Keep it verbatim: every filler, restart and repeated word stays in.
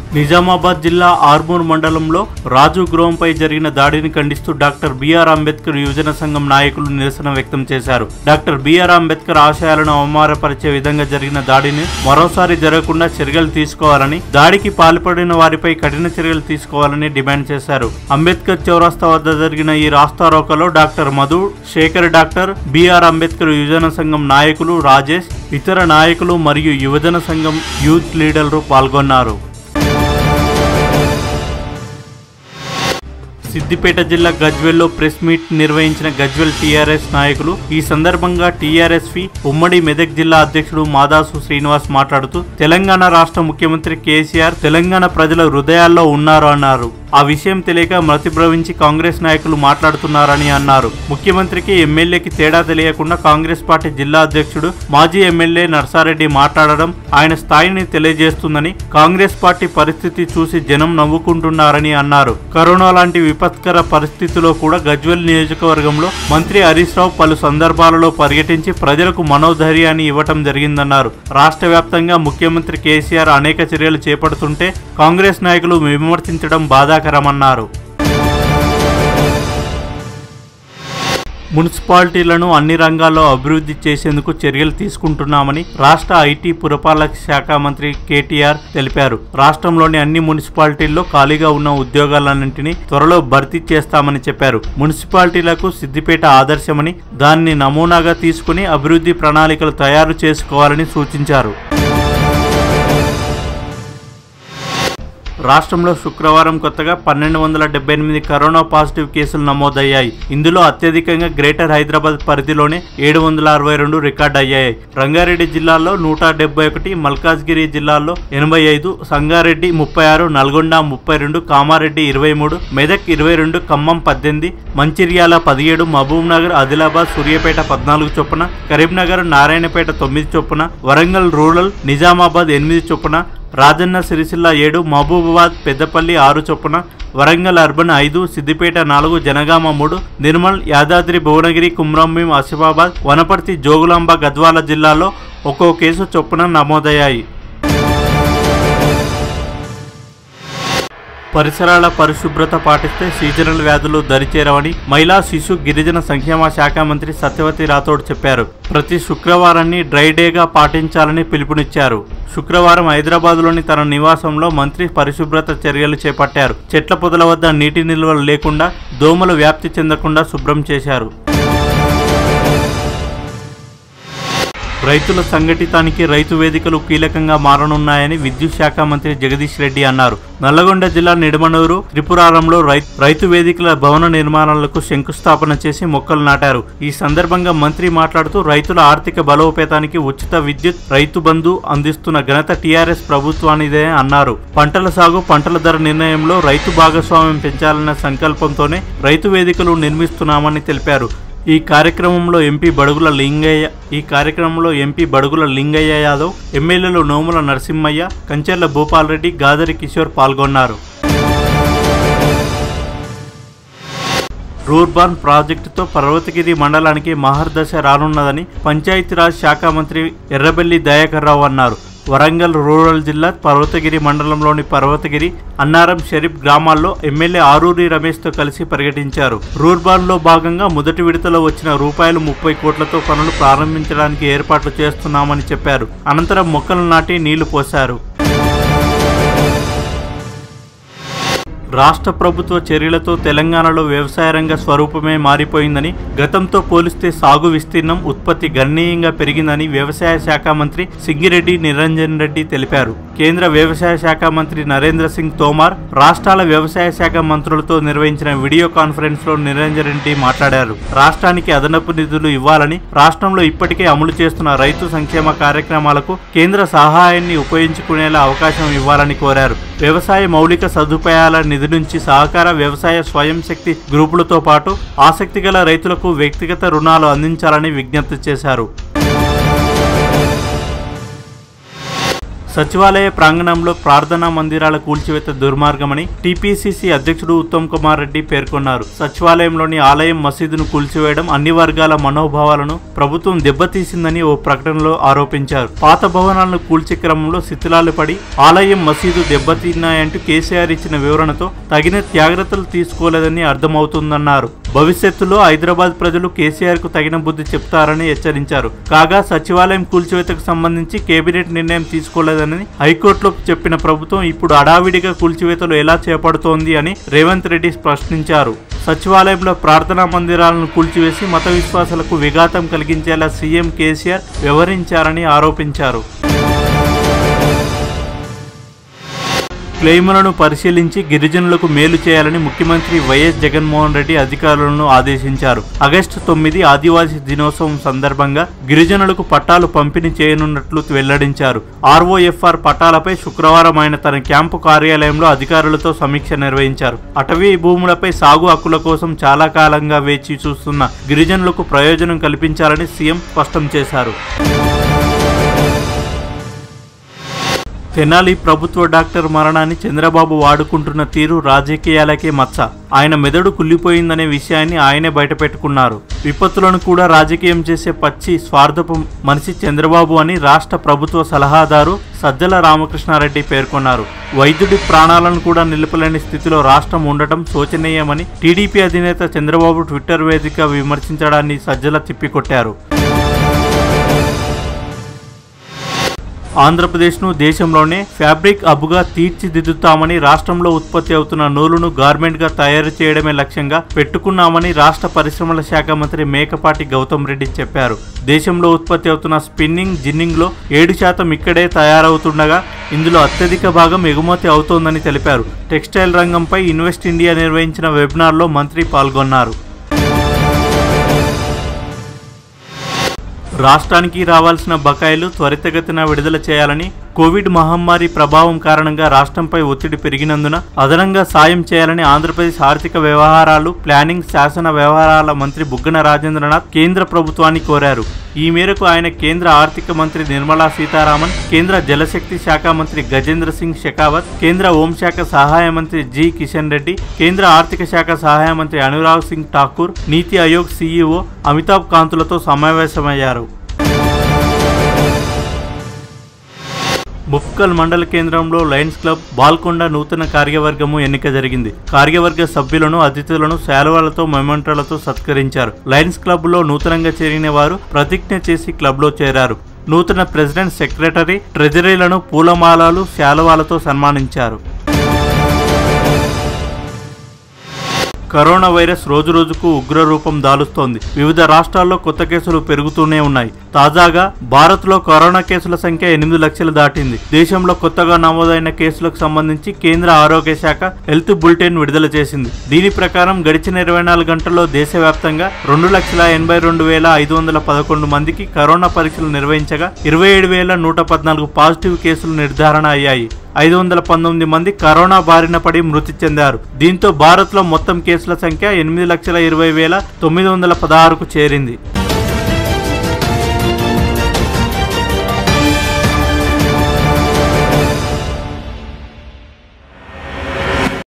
నిజామాబాద్ జిల్లా ఆర్మూర్ మండలంలో రాజు గృహంపై జరిగిన దాడిని ఖండిస్తూ డాక్టర్ బిఆర్ అంబేద్కర్ యువజన సంఘం నాయకులు నిరసన వ్యక్తం చేశారు. డాక్టర్ బిఆర్ అంబేద్కర్ ఆశయాలను అవమానపరిచే విధంగా జరిగిన దాడిని మరోసారి జరగకుండా చర్యలు తీసుకోవాలని, దాడికి పాల్పడిన వారిపై కఠిన చర్యలు తీసుకోవాలని డిమాండ్ చేశారు. అంబేద్కర్ చౌరస్తా వద్ద జరిగిన ఈ రాస్తారోకలో doctor Madhu, Shekar, doctor B R Ambedkar యువజన సంఘం నాయకులు రాజేష్, ఇతర నాయకులు మరియు యువజన సంఘం యూత్ లీడర్లు పాల్గొన్నారు. సిద్దిపేట జిల్లా గజ్వేల్లో ప్రెస్ మీట్ నిర్వహించిన గజ్వేల్ టీఆర్ఎస్ నాయకులు. ఈ సందర్భంగా టీఆర్ఎస్వి ఉమ్మడి మెదక్ జిల్లా అధ్యక్షుడు మాదాసు శ్రీనివాస్ మాట్లాడుతూ తెలంగాణ రాష్ట్ర ముఖ్యమంత్రి కేసీఆర్ తెలంగాణ ప్రజల హృదయాల్లో ఉన్నారు అన్నారు. ఆ విషయం తెలియక మతిభ్రమించి కాంగ్రెస్ నాయకులు మాట్లాడుతున్నారని అన్నారు. ముఖ్యమంత్రికి ఎమ్మెల్యేకి తేడా తెలియకుండా కాంగ్రెస్ పార్టీ జిల్లా అధ్యక్షుడు మాజీ ఎమ్మెల్యే నర్సారెడ్డి మాట్లాడడం ఆయన స్థాయిని తెలియజేస్తుందని, కాంగ్రెస్ పార్టీ పరిస్థితి చూసి జనం నవ్వుకుంటున్నారని అన్నారు. కరోనా లాంటి విపత్కర పరిస్థితిలో కూడా గజ్వేల్ నియోజకవర్గంలో మంత్రి హరీష్ రావు పలు సందర్భాలలో పర్యటించి ప్రజలకు మనోధైర్యాన్ని ఇవ్వటం జరిగిందన్నారు. రాష్ట్ర వ్యాప్తంగా ముఖ్యమంత్రి కేసీఆర్ అనేక చర్యలు చేపడుతుంటే కాంగ్రెస్ నాయకులు విమర్శించడం బాధాకరమన్నారు. మున్సిపాలిటీలను అన్ని రంగాల్లో అభివృద్ధి చేసేందుకు చర్యలు తీసుకుంటున్నామని రాష్ట్ర ఐటీ పురపాలక శాఖ మంత్రి కేటీఆర్ తెలిపారు. రాష్ట్రంలోని అన్ని మున్సిపాలిటీల్లో ఖాళీగా ఉన్న ఉద్యోగాలన్నింటినీ త్వరలో భర్తీ చేస్తామని చెప్పారు. మున్సిపాలిటీలకు సిద్దిపేట ఆదర్శమని, దాన్ని నమూనాగా తీసుకుని అభివృద్ధి ప్రణాళికలు తయారు చేసుకోవాలని సూచించారు. రాష్ట్రంలో శుక్రవారం కొత్తగా పన్నెండు వందల డెబ్బై ఎనిమిది కరోనా పాజిటివ్ కేసులు నమోదయ్యాయి. ఇందులో అత్యధికంగా గ్రేటర్ హైదరాబాద్ పరిధిలోనే ఏడు వందల అరవై రెండు రికార్డు అయ్యాయి. రంగారెడ్డి జిల్లాలో నూట డెబ్బై ఒకటి, మల్కాజ్గిరి జిల్లాలో ఎనభై ఐదు, సంగారెడ్డి ముప్పై ఆరు, నల్గొండ ముప్పై రెండు, కామారెడ్డి ఇరవై మూడు, మెదక్ ఇరవై రెండు, ఖమ్మం పద్దెనిమిది, మంచిర్యాల పదిహేడు, మహబూబ్ నగర్, ఆదిలాబాద్, సూర్యాపేట పద్నాలుగు చొప్పున, కరీంనగర్, నారాయణపేట తొమ్మిది చొప్పున, వరంగల్ రూరల్, నిజామాబాద్ ఎనిమిది చొప్పున, రాజన్న సిరిసిల్ల ఏడు, మహబూబాబాద్, పెద్దపల్లి ఆరు చొప్పున, వరంగల్ అర్బన్ ఐదు, సిద్దిపేట నాలుగు, జనగామ మూడు, నిర్మల్, యాదాద్రి, భువనగిరి, కుమ్రంభీం, ఆసిఫాబాద్, వనపర్తి, జోగులాంబ, గద్వాల జిల్లాలో ఒక్కో కేసు చొప్పున నమోదయ్యాయి. పరిసరాల పరిశుభ్రత పాటిస్తే సీజనల్ వ్యాధులు దరిచేరవని మహిళా శిశు గిరిజన సంక్షేమ శాఖ మంత్రి సత్యవతి రాథోడ్ చెప్పారు. ప్రతి శుక్రవారాన్ని డ్రై డేగా పాటించాలని పిలుపునిచ్చారు. శుక్రవారం హైదరాబాద్లోని తన నివాసంలో మంత్రి పరిశుభ్రత చర్యలు చేపట్టారు. చెట్ల పొదల వద్ద నీటి నిల్వలు లేకుండా, దోమలు వ్యాప్తి చెందకుండా శుభ్రం చేశారు. రైతుల సంఘటితానికి రైతు వేదికలు కీలకంగా మారనున్నాయని విద్యుత్ శాఖ మంత్రి జగదీష్ రెడ్డి అన్నారు. నల్లగొండ జిల్లా నిడమనూరు, త్రిపురారంలో రైతు వేదికల భవన నిర్మాణాలకు శంకుస్థాపన చేసి మొక్కలు నాటారు. ఈ సందర్భంగా మంత్రి మాట్లాడుతూ రైతుల ఆర్థిక బలోపేతానికి ఉచిత విద్యుత్, రైతు బంధు అందిస్తున్న ఘనత టీఆర్ఎస్ ప్రభుత్వానిదే అన్నారు. పంటల సాగు, పంటల ధర నిర్ణయంలో రైతు భాగస్వామ్యం పెంచాలన్న సంకల్పంతోనే రైతు వేదికలు నిర్మిస్తున్నామని తెలిపారు. ఈ కార్యక్రమంలో ఎంపీ బడుగుల లింగయ్య ఈ కార్యక్రమంలో ఎంపీ బడుగుల లింగయ్య యాదవ్, ఎమ్మెల్యేలు నోముల నరసింహయ్య, కంచెర్ల భూపాల్ రెడ్డి, గాదరి కిషోర్ పాల్గొన్నారు. రూర్బాన్ ప్రాజెక్టుతో పర్వతగిరి మండలానికి మహర్దశ రానున్నదని పంచాయతీరాజ్ శాఖ మంత్రి ఎర్రబెల్లి దయాకర్ రావు అన్నారు. వరంగల్ రూరల్ జిల్లా పర్వతగిరి మండలంలోని పర్వతగిరి, అన్నారం, షరీఫ్ గ్రామాల్లో ఎమ్మెల్యే ఆరూరి రమేష్ తో కలిసి పర్యటించారు. రూర్బాన్ లో భాగంగా మొదటి విడతలో వచ్చిన రూపాయలు ముప్పై కోట్లతో పనులు ప్రారంభించడానికి ఏర్పాట్లు చేస్తున్నామని చెప్పారు. అనంతరం మొక్కలు నాటి నీళ్లు పోశారు. రాష్ట్ర ప్రభుత్వ చర్యలతో తెలంగాణలో వ్యవసాయ రంగ స్వరూపమే మారిపోయిందని, గతంతో పోలిస్తే సాగు విస్తీర్ణం, ఉత్పత్తి గణనీయంగా పెరిగిందని వ్యవసాయ శాఖ మంత్రి సింగిరెడ్డి నిరంజన్ రెడ్డి తెలిపారు. కేంద్ర వ్యవసాయ శాఖ మంత్రి నరేంద్ర సింగ్ తోమార్, రాష్ట్రాల వ్యవసాయ శాఖ మంత్రులతో నిర్వహించిన వీడియో కాన్ఫరెన్స్ లో నిరంజన్ రెడ్డి మాట్లాడారు. రాష్ట్రానికి అదనపు నిధులు ఇవ్వాలని, రాష్ట్రంలో ఇప్పటికే అమలు చేస్తున్న రైతు సంక్షేమ కార్యక్రమాలకు కేంద్ర సహాయాన్ని ఉపయోగించుకునేలా అవకాశం ఇవ్వాలని కోరారు. వ్యవసాయ మౌలిక సదుపాయాల నిధి నుంచి సహకార వ్యవసాయ స్వయం శక్తి గ్రూపులతో పాటు ఆసక్తి గల రైతులకు వ్యక్తిగత రుణాలు అందించాలని విజ్ఞప్తి చేశారు. సచివాలయ ప్రాంగణంలో ప్రార్థనా మందిరాల కూల్చివేత దుర్మార్గమని టీపీసీసీ అధ్యక్షుడు ఉత్తమ్ కుమార్ రెడ్డి పేర్కొన్నారు. సచివాలయంలోని ఆలయం మసీదును కూల్చివేయడం అన్ని వర్గాల మనోభావాలను ప్రభుత్వం దెబ్బతీసిందని ఓ ప్రకటనలో ఆరోపించారు. పాత భవనాలను కూల్చే క్రమంలో శిథిలాలు పడి ఆలయం మసీదు దెబ్బతిన్నాయంటూ కేసీఆర్ ఇచ్చిన వివరణతో తగిన జాగ్రత్తలు తీసుకోలేదని అర్థమవుతుందన్నారు. భవిష్యత్తులో హైదరాబాద్ ప్రజలు కేసీఆర్ కు తగిన బుద్ధి చెప్తారని హెచ్చరించారు. కాగా సచివాలయం కూల్చివేతకు సంబంధించి కేబినెట్ నిర్ణయం తీసుకోలేదని హైకోర్టులో చెప్పిన ప్రభుత్వం ఇప్పుడు హడావిడిగా కూల్చివేతలు ఎలా చేపడుతోంది అని రేవంత్ రెడ్డి ప్రశ్నించారు. సచివాలయంలో ప్రార్థనా మందిరాలను కూల్చివేసి మత విశ్వాసాలకు విఘాతం కలిగించేలా సీఎం కేసీఆర్ వ్యవహరించారని ఆరోపించారు. క్లెయిములను పరిశీలించి గిరిజనులకు మేలు చేయాలని ముఖ్యమంత్రి వైఎస్ జగన్మోహన్ రెడ్డి అధికారులను ఆదేశించారు. ఆగస్టు తొమ్మిది ఆదివాసీ దినోత్సవం సందర్భంగా గిరిజనులకు పట్టాలు పంపిణీ చేయనున్నట్లు వెల్లడించారు. ఆర్ఓఎఫ్ఆర్ పట్టాలపై శుక్రవారం ఆయన తన క్యాంపు కార్యాలయంలో అధికారులతో సమీక్ష నిర్వహించారు. అటవీ భూములపై సాగు హక్కుల కోసం చాలా కాలంగా వేచి చూస్తున్న గిరిజనులకు ప్రయోజనం కల్పించాలని సీఎం స్పష్టం చేశారు. తెనాలి ప్రభుత్వ డాక్టర్ మరణాన్ని చంద్రబాబు వాడుకుంటున్న తీరు రాజకీయాలకే మచ్చ. ఆయన మెదడు కుళ్ళిపోయిందనే విషయాన్ని ఆయనే బయటపెట్టుకున్నారు. విపత్తులను కూడా రాజకీయం చేసే పచ్చి స్వార్థపు మనిషి చంద్రబాబు అని రాష్ట్ర ప్రభుత్వ సలహాదారు సజ్జల రామకృష్ణారెడ్డి పేర్కొన్నారు. వైద్యుడి ప్రాణాలను కూడా నిలపలేని స్థితిలో రాష్ట్రం ఉండటం శోచనీయమని టీడీపీ అధినేత చంద్రబాబు ట్విట్టర్ వేదికగా విమర్శించడాన్ని సజ్జల తిప్పికొట్టారు. ఆంధ్రప్రదేశ్ను దేశంలోనే ఫ్యాబ్రిక్ హబ్గా తీర్చిదిద్దుతామని, రాష్ట్రంలో ఉత్పత్తి అవుతున్న నూలును గార్మెంట్గా తయారు చేయడమే లక్ష్యంగా పెట్టుకున్నామని రాష్ట్ర పరిశ్రమల శాఖ మంత్రి మేకపాటి గౌతమ్ రెడ్డి చెప్పారు. దేశంలో ఉత్పత్తి అవుతున్న స్పిన్నింగ్, జిన్నింగ్లో ఏడు శాతం ఇక్కడే తయారవుతుండగా ఇందులో అత్యధిక భాగం ఎగుమతి అవుతోందని తెలిపారు. టెక్స్టైల్ రంగంపై ఇన్వెస్ట్ ఇండియా నిర్వహించిన వెబినార్లో మంత్రి పాల్గొన్నారు. రాష్ట్రానికి రావాల్సిన బకాయిలు త్వరితగతిన విడుదల చేయాలని, కోవిడ్ మహమ్మారి ప్రభావం కారణంగా రాష్ట్రంపై ఒత్తిడి పెరిగినందున అదనంగా సాయం చేయాలని ఆంధ్రప్రదేశ్ ఆర్థిక వ్యవహారాలు, ప్లానింగ్, శాసన వ్యవహారాల మంత్రి బుగ్గన రాజేంద్రనాథ్ కేంద్ర ప్రభుత్వాన్ని కోరారు. ఈ మేరకు ఆయన కేంద్ర ఆర్థిక మంత్రి నిర్మలా సీతారామన్, కేంద్ర జలశక్తి శాఖ మంత్రి గజేంద్ర సింగ్ షెకావత్, కేంద్ర హోంశాఖ సహాయ మంత్రి జి కిషన్ రెడ్డి, కేంద్ర ఆర్థిక శాఖ సహాయ మంత్రి అనురాగ్ సింగ్ ఠాకూర్, నీతి ఆయోగ్ సీఈఓ అమితాబ్ కాంత్లతో సమావేశమయ్యారు. ముప్కల్ మండల కేంద్రంలో లయన్స్ క్లబ్ బాల్కొండ నూతన కార్యవర్గము ఎన్నిక జరిగింది. కార్యవర్గ సభ్యులను, అతిథులను శాలువాలతో, మెమెంటోలతో సత్కరించారు. లయన్స్ క్లబ్ లో నూతనంగా చేరిన వారు ప్రతిజ్ఞ చేసి క్లబ్ లో చేరారు. నూతన ప్రెసిడెంట్, సెక్రటరీ, ట్రెజరీలను పూలమాలలు, శాలువాలతో సన్మానించారు. కరోనా వైరస్ రోజు రోజుకు ఉగ్రరూపం దాలుస్తోంది. వివిధ రాష్ట్రాల్లో కొత్త కేసులు పెరుగుతూనే ఉన్నాయి. తాజాగా భారత్లో కరోనా కేసుల సంఖ్య ఎనిమిది లక్షలు దాటింది. దేశంలో కొత్తగా నమోదైన కేసులకు సంబంధించి కేంద్ర ఆరోగ్య శాఖ హెల్త్ బులెటిన్ విడుదల చేసింది. దీని ప్రకారం గడిచిన ఇరవై నాలుగు గంటల్లో దేశవ్యాప్తంగా రెండు లక్షల ఎనభై రెండు వేల ఐదు వందల పదకొండు మందికి కరోనా పరీక్షలు నిర్వహించగా ఇరవై ఏడు వేల నూట పద్నాలుగు పాజిటివ్ కేసులు నిర్ధారణ అయ్యాయి. ఐదు వందల పంతొమ్మిది మంది కరోనా బారిన పడి మృతి చెందారు. దీంతో భారత్లో మొత్తం కేసుల సంఖ్య ఎనిమిది లక్షల ఇరవై వేల తొమ్మిది వందల పదహారుకు చేరింది.